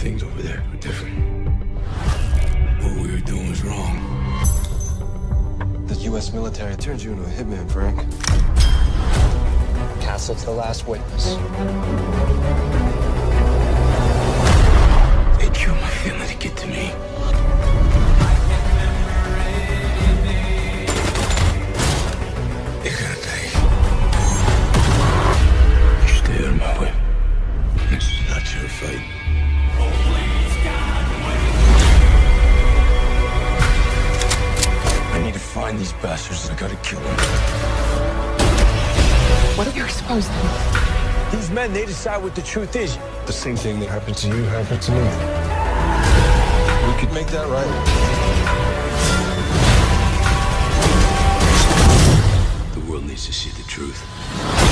things over there were different. What we were doing was wrong. The U.S. military turned you into a hitman, Frank. Castle to the last witness. They killed my family to get to me. They're gonna pay. You stay out of my way. This is not your fight. I need to find these bastards. I gotta kill them. What if you're exposed them? These men, they decide what the truth is. The same thing that happened to you happened to me. We could make that right. The world needs to see the truth.